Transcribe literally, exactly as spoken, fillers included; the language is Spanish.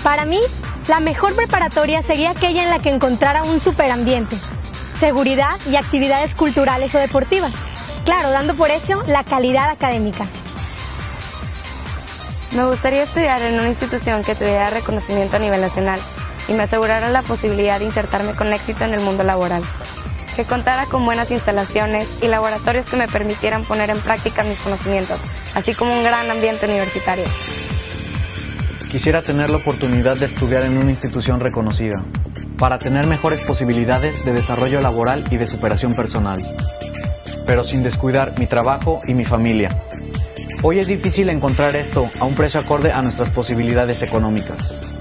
Para mí, la mejor preparatoria sería aquella en la que encontrara un superambiente, seguridad y actividades culturales o deportivas. Claro, dando por hecho la calidad académica. Me gustaría estudiar en una institución que tuviera reconocimiento a nivel nacional y me asegurara la posibilidad de insertarme con éxito en el mundo laboral, que contara con buenas instalaciones y laboratorios que me permitieran poner en práctica mis conocimientos, así como un gran ambiente universitario. Quisiera tener la oportunidad de estudiar en una institución reconocida, para tener mejores posibilidades de desarrollo laboral y de superación personal, pero sin descuidar mi trabajo y mi familia. Hoy es difícil encontrar esto a un precio acorde a nuestras posibilidades económicas.